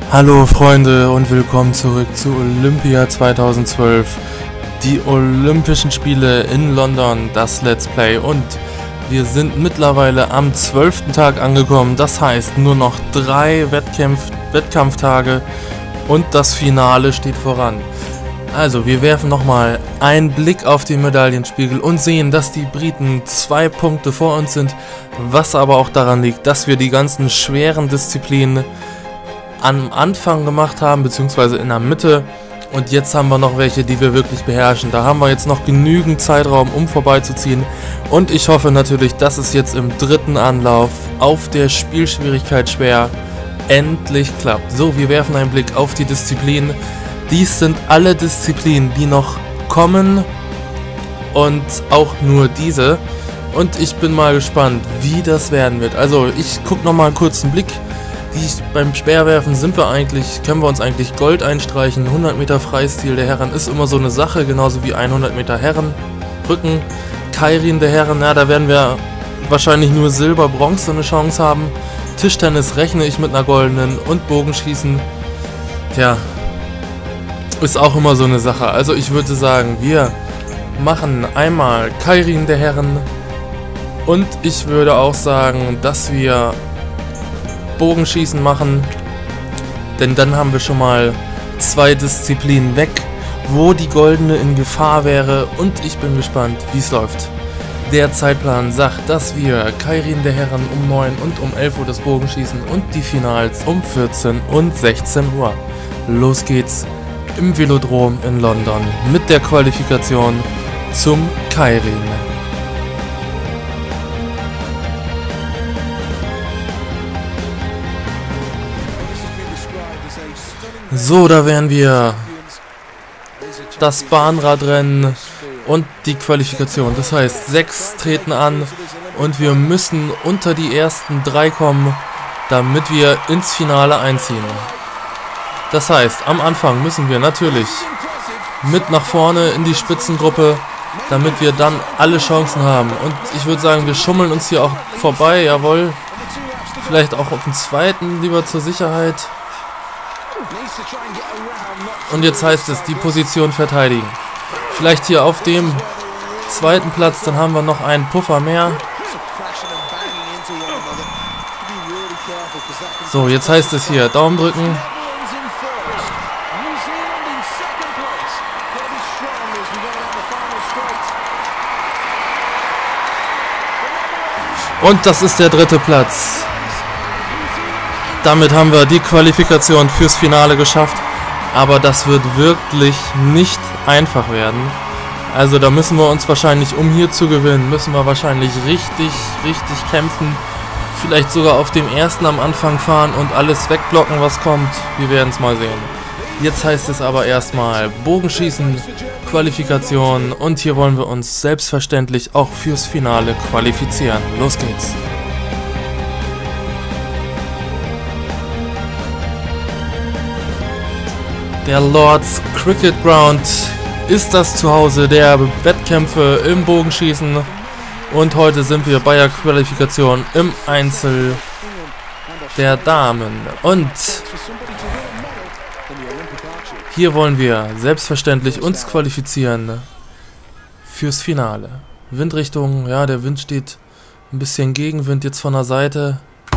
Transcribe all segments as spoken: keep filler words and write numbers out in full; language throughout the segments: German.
Hallo Freunde und willkommen zurück zu Olympia zweitausendzwölf, die Olympischen Spiele in London, das Let's Play, und wir sind mittlerweile am zwölften Tag angekommen, das heißt nur noch drei Wettkampf Wettkampftage und das Finale steht voran. Also wir werfen nochmal einen Blick auf den Medaillenspiegel und sehen, dass die Briten zwei Punkte vor uns sind, was aber auch daran liegt, dass wir die ganzen schweren Disziplinen am Anfang gemacht haben, beziehungsweise in der Mitte, und jetzt haben wir noch welche, die wir wirklich beherrschen. Da haben wir jetzt noch genügend Zeitraum, um vorbeizuziehen, und ich hoffe natürlich, dass es jetzt im dritten Anlauf auf der Spielschwierigkeit schwer endlich klappt. So, wir werfen einen Blick auf die Disziplinen. Dies sind alle Disziplinen, die noch kommen, und auch nur diese, und ich bin mal gespannt, wie das werden wird. Also ich gucke noch mal einen kurzen Blick. Die, beim Speerwerfen sind wir eigentlich, können wir uns eigentlich Gold einstreichen. hundert Meter Freistil der Herren ist immer so eine Sache, genauso wie hundert Meter Herren. Rücken, Keirin der Herren, ja, da werden wir wahrscheinlich nur Silber, Bronze eine Chance haben. Tischtennis rechne ich mit einer goldenen, und Bogenschießen, tja, ist auch immer so eine Sache. Also ich würde sagen, wir machen einmal Keirin der Herren, und ich würde auch sagen, dass wir Bogenschießen machen, denn dann haben wir schon mal zwei Disziplinen weg, wo die goldene in Gefahr wäre, und ich bin gespannt, wie es läuft. Der Zeitplan sagt, dass wir Keirin der Herren um neun und um elf Uhr das Bogenschießen und die Finals um vierzehn und sechzehn Uhr. Los geht's im Velodrom in London mit der Qualifikation zum Keirin. So, da wären wir das Bahnradrennen und die Qualifikation. Das heißt, sechs treten an und wir müssen unter die ersten drei kommen, damit wir ins Finale einziehen. Das heißt, am Anfang müssen wir natürlich mit nach vorne in die Spitzengruppe, damit wir dann alle Chancen haben. Und ich würde sagen, wir schummeln uns hier auch vorbei, jawohl. Vielleicht auch auf den zweiten, lieber zur Sicherheit. Und jetzt heißt es, die Position verteidigen. Vielleicht hier auf dem zweiten Platz, dann haben wir noch einen Puffer mehr. So, jetzt heißt es hier, Daumen drücken. Und das ist der dritte Platz. Damit haben wir die Qualifikation fürs Finale geschafft. Aber das wird wirklich nicht einfach werden. Also da müssen wir uns wahrscheinlich, um hier zu gewinnen, müssen wir wahrscheinlich richtig, richtig kämpfen. Vielleicht sogar auf dem ersten am Anfang fahren und alles wegblocken, was kommt. Wir werden es mal sehen. Jetzt heißt es aber erstmal Bogenschießen, Qualifikation, und hier wollen wir uns selbstverständlich auch fürs Finale qualifizieren. Los geht's! Der Lords Cricket Ground ist das Zuhause der Wettkämpfe im Bogenschießen, und heute sind wir bei der Qualifikation im Einzel der Damen, und hier wollen wir selbstverständlich uns qualifizieren fürs Finale. Windrichtung, ja, der Wind steht ein bisschen Gegenwind jetzt von der Seite,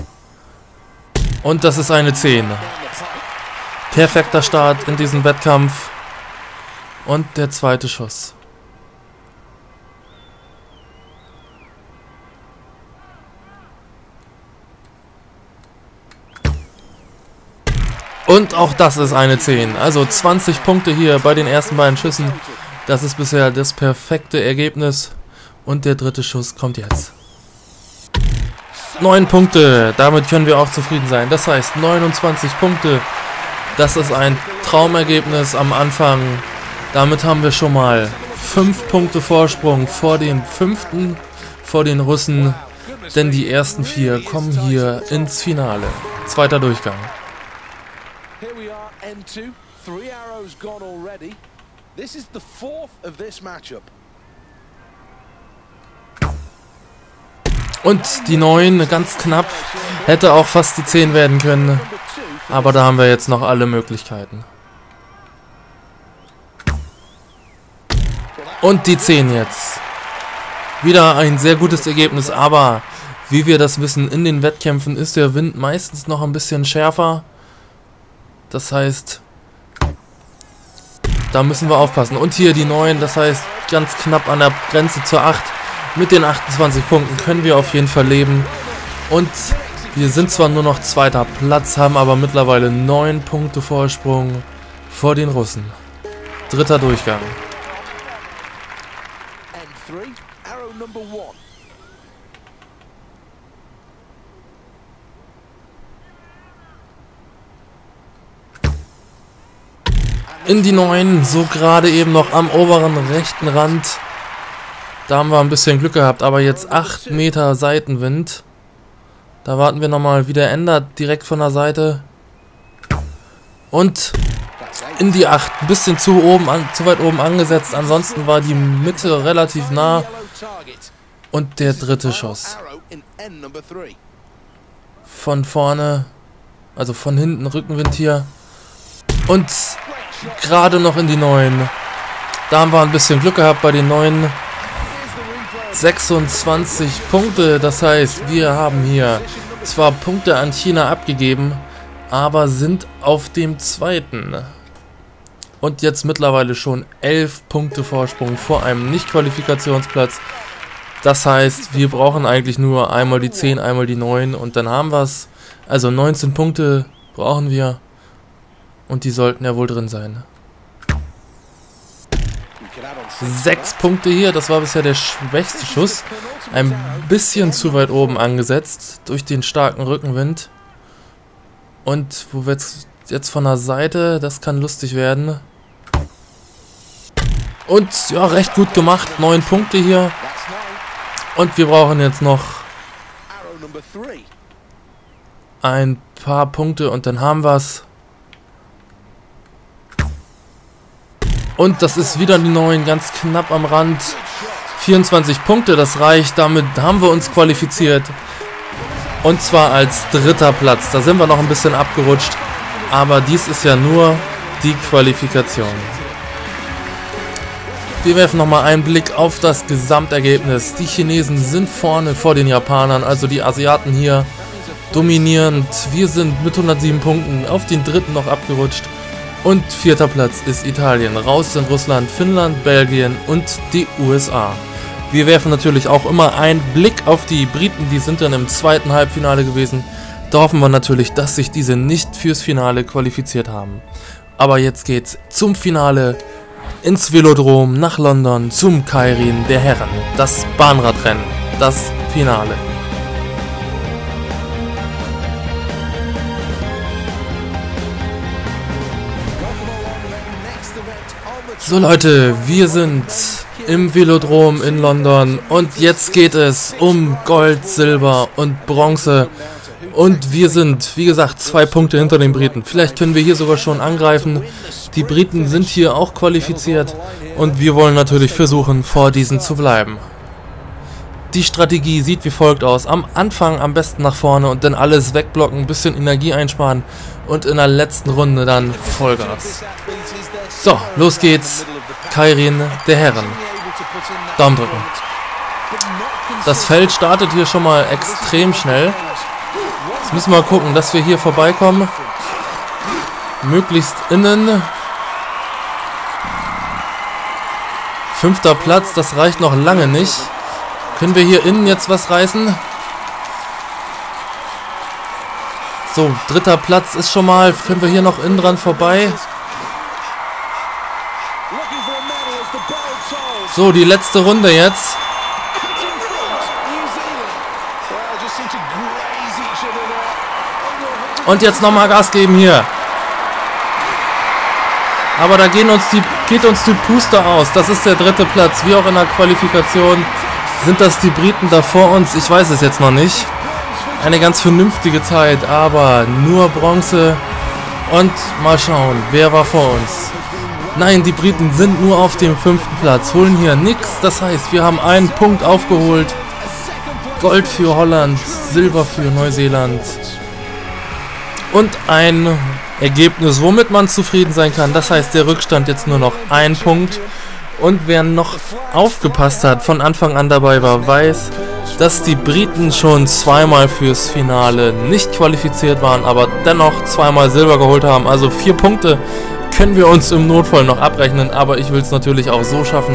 und das ist eine zehn. Perfekter Start in diesem Wettkampf, und der zweite Schuss. Und auch das ist eine zehn. Also zwanzig Punkte hier bei den ersten beiden Schüssen. Das ist bisher das perfekte Ergebnis. Und der dritte Schuss kommt jetzt. neun Punkte. Damit können wir auch zufrieden sein. Das heißt neunundzwanzig Punkte. Das ist ein Traumergebnis am Anfang. Damit haben wir schon mal fünf Punkte Vorsprung vor dem fünften, vor den Russen. Denn die ersten vier kommen hier ins Finale. Zweiter Durchgang. Und die neun, ganz knapp, hätte auch fast die zehn werden können. Aber da haben wir jetzt noch alle Möglichkeiten. Und die zehn jetzt. Wieder ein sehr gutes Ergebnis, aber wie wir das wissen, in den Wettkämpfen ist der Wind meistens noch ein bisschen schärfer. Das heißt, da müssen wir aufpassen. Und hier die neun, das heißt ganz knapp an der Grenze zur acht. Mit den achtundzwanzig Punkten können wir auf jeden Fall leben. Und wir sind zwar nur noch zweiter Platz, haben aber mittlerweile neun Punkte Vorsprung vor den Russen. Dritter Durchgang. In die neun, so gerade eben noch am oberen rechten Rand. Da haben wir ein bisschen Glück gehabt, aber jetzt acht Meter Seitenwind. Da warten wir nochmal, wie der ändert, direkt von der Seite. Und in die acht, ein bisschen zu oben, an, zu weit oben angesetzt. Ansonsten war die Mitte relativ nah. Und der dritte Schuss. Von vorne, also von hinten, Rückenwind hier. Und gerade noch in die neun. Da haben wir ein bisschen Glück gehabt bei den neun. sechsundzwanzig Punkte, das heißt, wir haben hier zwar Punkte an China abgegeben, aber sind auf dem zweiten. Und jetzt mittlerweile schon elf Punkte Vorsprung vor einem Nicht-Qualifikationsplatz. Das heißt, wir brauchen eigentlich nur einmal die zehn, einmal die neun und dann haben wir es. Also neunzehn Punkte brauchen wir und die sollten ja wohl drin sein. Sechs Punkte hier, das war bisher der schwächste Schuss. Ein bisschen zu weit oben angesetzt durch den starken Rückenwind. Und wo wir jetzt, jetzt von der Seite, das kann lustig werden. Und ja, recht gut gemacht, neun Punkte hier. Und wir brauchen jetzt noch ein paar Punkte und dann haben wir es. Und das ist wieder die neun, ganz knapp am Rand. vierundzwanzig Punkte, das reicht. Damit haben wir uns qualifiziert. Und zwar als dritter Platz. Da sind wir noch ein bisschen abgerutscht. Aber dies ist ja nur die Qualifikation. Wir werfen nochmal einen Blick auf das Gesamtergebnis. Die Chinesen sind vorne vor den Japanern, also die Asiaten hier dominierend. Wir sind mit hundertsieben Punkten auf den dritten noch abgerutscht. Und vierter Platz ist Italien. Raus sind Russland, Finnland, Belgien und die U S A. Wir werfen natürlich auch immer einen Blick auf die Briten. Die sind dann im zweiten Halbfinale gewesen. Da hoffen wir natürlich, dass sich diese nicht fürs Finale qualifiziert haben. Aber jetzt geht's zum Finale ins Velodrom nach London zum Keirin der Herren. Das Bahnradrennen, das Finale. So Leute, wir sind im Velodrom in London und jetzt geht es um Gold, Silber und Bronze. Und wir sind, wie gesagt, zwei Punkte hinter den Briten. Vielleicht können wir hier sogar schon angreifen. Die Briten sind hier auch qualifiziert und wir wollen natürlich versuchen, vor diesen zu bleiben. Die Strategie sieht wie folgt aus. Am Anfang am besten nach vorne und dann alles wegblocken, ein bisschen Energie einsparen und in der letzten Runde dann Vollgas. So, los geht's. Keirin der Herren. Daumen drücken. Das Feld startet hier schon mal extrem schnell. Jetzt müssen wir gucken, dass wir hier vorbeikommen. Möglichst innen. Fünfter Platz, das reicht noch lange nicht. Können wir hier innen jetzt was reißen? So, dritter Platz ist schon mal. Können wir hier noch innen dran vorbei? So, die letzte Runde jetzt. Und jetzt nochmal Gas geben hier. Aber da gehen uns die, geht uns die Puste aus. Das ist der dritte Platz. Wie auch in der Qualifikation sind das die Briten da vor uns. Ich weiß es jetzt noch nicht. Eine ganz vernünftige Zeit, aber nur Bronze. Und mal schauen, wer war vor uns. Nein, die Briten sind nur auf dem fünften Platz, holen hier nichts. Das heißt, wir haben einen Punkt aufgeholt. Gold für Holland, Silber für Neuseeland. Und ein Ergebnis, womit man zufrieden sein kann. Das heißt, der Rückstand jetzt nur noch ein Punkt. Und wer noch aufgepasst hat, von Anfang an dabei war, weiß, dass die Briten schon zweimal fürs Finale nicht qualifiziert waren, aber dennoch zweimal Silber geholt haben. Also vier Punkte können wir uns im Notfall noch abrechnen, aber ich will es natürlich auch so schaffen.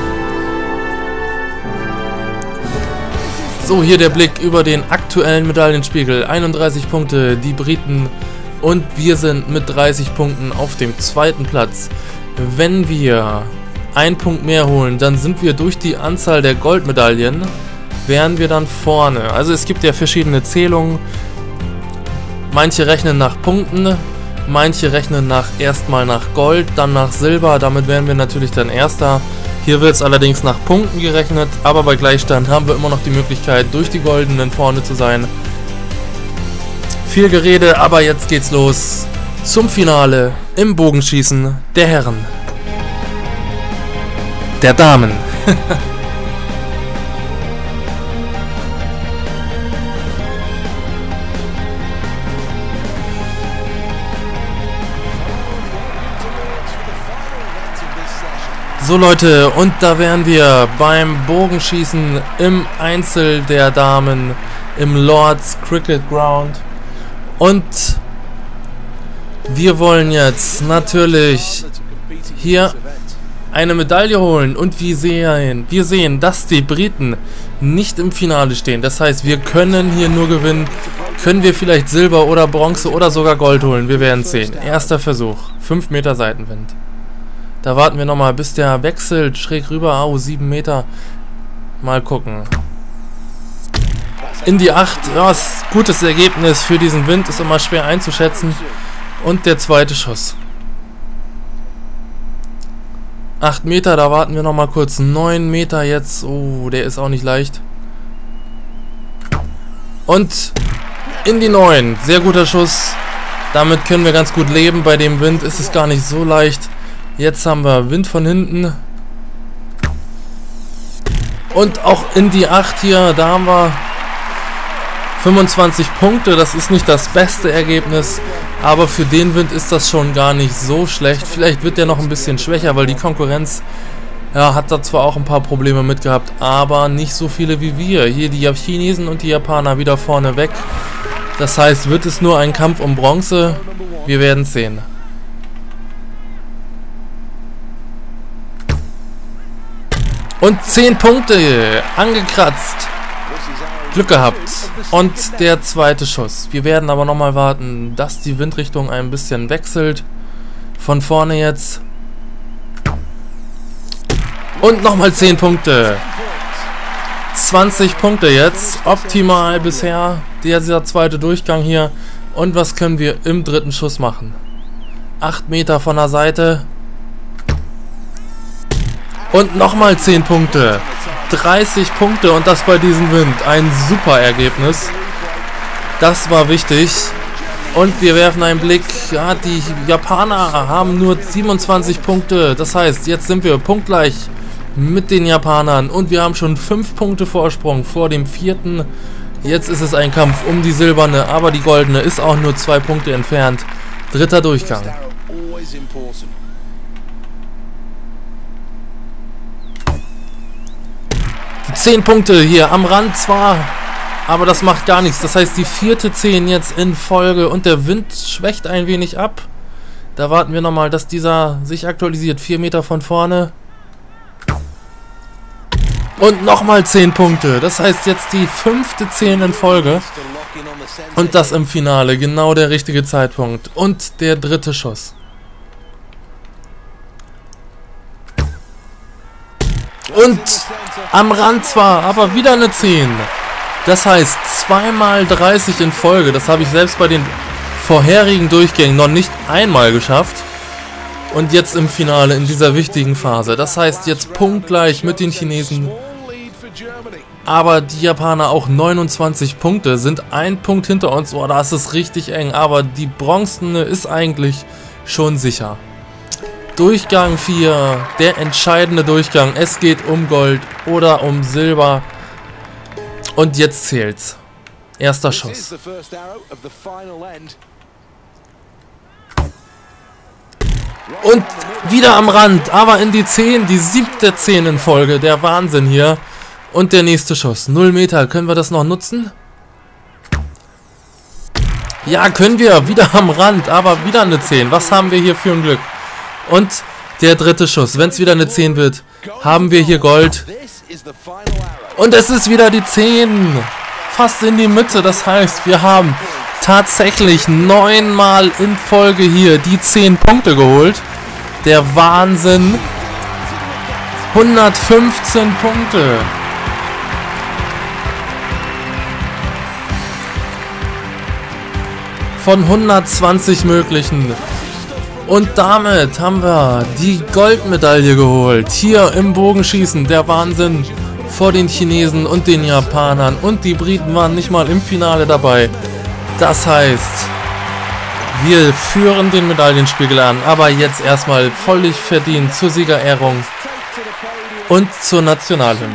So, hier der Blick über den aktuellen Medaillenspiegel. einunddreißig Punkte, die Briten, und wir sind mit dreißig Punkten auf dem zweiten Platz. Wenn wir einen Punkt mehr holen, dann sind wir durch die Anzahl der Goldmedaillen, wären wir dann vorne. Also es gibt ja verschiedene Zählungen. Manche rechnen nach Punkten, manche rechnen nach erstmal nach Gold, dann nach Silber. Damit wären wir natürlich dann Erster. Hier wird es allerdings nach Punkten gerechnet, aber bei Gleichstand haben wir immer noch die Möglichkeit, durch die Goldenen vorne zu sein. Viel Gerede, aber jetzt geht's los zum Finale im Bogenschießen der Herren. Der Damen. So Leute, und da wären wir beim Bogenschießen im Einzel der Damen im Lords Cricket Ground. Und wir wollen jetzt natürlich hier eine Medaille holen, und wir sehen, wir sehen, dass die Briten nicht im Finale stehen. Das heißt, wir können hier nur gewinnen. Können wir vielleicht Silber oder Bronze oder sogar Gold holen? Wir werden sehen. Erster Versuch. fünf Meter Seitenwind. Da warten wir nochmal, bis der wechselt. Schräg rüber. Oh, sieben Meter. Mal gucken. In die acht. Ja, ist ein gutes Ergebnis für diesen Wind. Ist immer schwer einzuschätzen. Und der zweite Schuss. acht Meter, da warten wir nochmal kurz. neun Meter jetzt. Oh, der ist auch nicht leicht. Und in die neun. Sehr guter Schuss. Damit können wir ganz gut leben. Bei dem Wind ist es gar nicht so leicht. Jetzt haben wir Wind von hinten. Und auch in die acht hier. Da haben wir fünfundzwanzig Punkte. Das ist nicht das beste Ergebnis. Aber für den Wind ist das schon gar nicht so schlecht. Vielleicht wird der noch ein bisschen schwächer, weil die Konkurrenz, ja, hat da zwar auch ein paar Probleme mit gehabt, aber nicht so viele wie wir. Hier die Chinesen und die Japaner wieder vorne weg. Das heißt, wird es nur ein Kampf um Bronze? Wir werden sehen. Und zehn Punkte angekratzt. Glück gehabt. Und der zweite Schuss. Wir werden aber nochmal warten, dass die Windrichtung ein bisschen wechselt. Von vorne jetzt. Und nochmal zehn Punkte. zwanzig Punkte jetzt. Optimal bisher. Dieser zweite Durchgang hier. Und was können wir im dritten Schuss machen? acht Meter von der Seite. Und nochmal zehn Punkte. dreißig Punkte, und das bei diesem Wind. Ein super Ergebnis. Das war wichtig. Und wir werfen einen Blick. Ja, die Japaner haben nur siebenundzwanzig Punkte. Das heißt, jetzt sind wir punktgleich mit den Japanern. Und wir haben schon fünf Punkte Vorsprung vor dem vierten. Jetzt ist es ein Kampf um die silberne, aber die goldene ist auch nur zwei Punkte entfernt. Dritter Durchgang. zehn Punkte hier am Rand zwar, aber das macht gar nichts. Das heißt, die vierte zehn jetzt in Folge, und der Wind schwächt ein wenig ab. Da warten wir nochmal, dass dieser sich aktualisiert. vier Meter von vorne. Und nochmal zehn Punkte. Das heißt, jetzt die fünfte zehn in Folge. Und das im Finale. Genau der richtige Zeitpunkt. Und der dritte Schuss. Und am Rand zwar, aber wieder eine zehn. Das heißt, zweimal dreißig in Folge. Das habe ich selbst bei den vorherigen Durchgängen noch nicht einmal geschafft. Und jetzt im Finale in dieser wichtigen Phase. Das heißt, jetzt punktgleich mit den Chinesen. Aber die Japaner auch neunundzwanzig Punkte, sind ein Punkt hinter uns. Oh, das ist richtig eng. Aber die Bronzene ist eigentlich schon sicher. Durchgang vier, der entscheidende Durchgang. Es geht um Gold oder um Silber. Und jetzt zählt's. Erster Schuss. Und wieder am Rand, aber in die zehn, die siebte zehn in Folge. Der Wahnsinn hier. Und der nächste Schuss. null Meter, können wir das noch nutzen? Ja, können wir. Wieder am Rand, aber wieder eine zehn. Was haben wir hier für ein Glück? Und der dritte Schuss. Wenn es wieder eine zehn wird, haben wir hier Gold. Und es ist wieder die zehn. Fast in die Mitte. Das heißt, wir haben tatsächlich neunmal in Folge hier die zehn Punkte geholt. Der Wahnsinn. hundertfünfzehn Punkte. Von hundertzwanzig möglichen. Und damit haben wir die Goldmedaille geholt. Hier im Bogenschießen. Der Wahnsinn. Vor den Chinesen und den Japanern. Und die Briten waren nicht mal im Finale dabei. Das heißt, wir führen den Medaillenspiegel an. Aber jetzt erstmal völlig verdient zur Siegerehrung und zur Nationalhymne.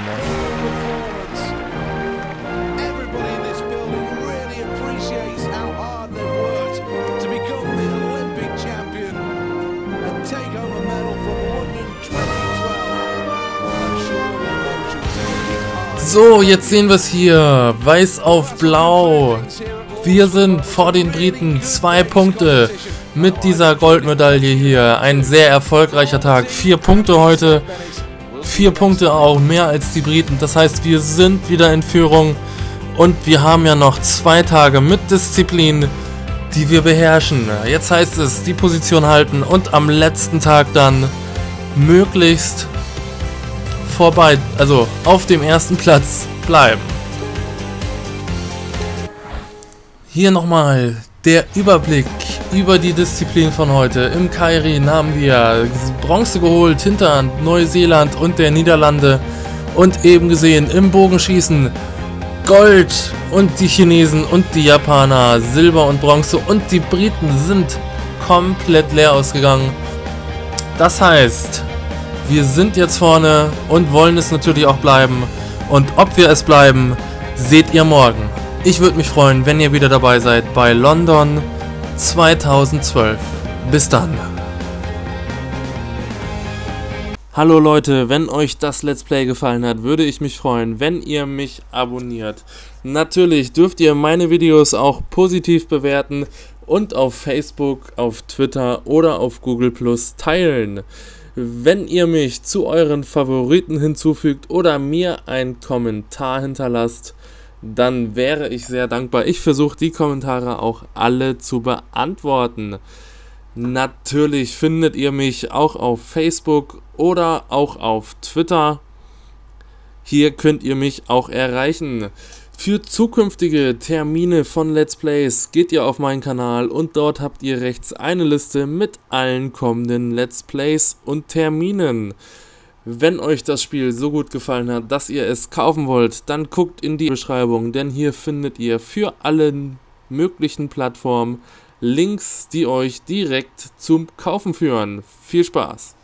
So, jetzt sehen wir es hier. Weiß auf blau. Wir sind vor den Briten. Zwei Punkte mit dieser Goldmedaille hier. Ein sehr erfolgreicher Tag. Vier Punkte heute. Vier Punkte auch mehr als die Briten. Das heißt, wir sind wieder in Führung. Und wir haben ja noch zwei Tage mit Disziplin, die wir beherrschen. Jetzt heißt es, die Position halten und am letzten Tag dann möglichst vorbei, also auf dem ersten Platz bleiben. Hier nochmal der Überblick über die Disziplin von heute. Im Keirin haben wir Bronze geholt hinter Neuseeland und der Niederlande und eben gesehen im Bogenschießen Gold und die Chinesen und die Japaner Silber und Bronze und die Briten sind komplett leer ausgegangen. Das heißt, wir sind jetzt vorne und wollen es natürlich auch bleiben. Und ob wir es bleiben, seht ihr morgen. Ich würde mich freuen, wenn ihr wieder dabei seid bei London zweitausendzwölf. Bis dann. Hallo Leute, wenn euch das Let's Play gefallen hat, würde ich mich freuen, wenn ihr mich abonniert. Natürlich dürft ihr meine Videos auch positiv bewerten und auf Facebook, auf Twitter oder auf Google Plus teilen. Wenn ihr mich zu euren Favoriten hinzufügt oder mir einen Kommentar hinterlasst, dann wäre ich sehr dankbar. Ich versuche die Kommentare auch alle zu beantworten. Natürlich findet ihr mich auch auf Facebook oder auch auf Twitter. Hier könnt ihr mich auch erreichen. Für zukünftige Termine von Let's Plays geht ihr auf meinen Kanal und dort habt ihr rechts eine Liste mit allen kommenden Let's Plays und Terminen. Wenn euch das Spiel so gut gefallen hat, dass ihr es kaufen wollt, dann guckt in die Beschreibung, denn hier findet ihr für alle möglichen Plattformen Links, die euch direkt zum Kaufen führen. Viel Spaß!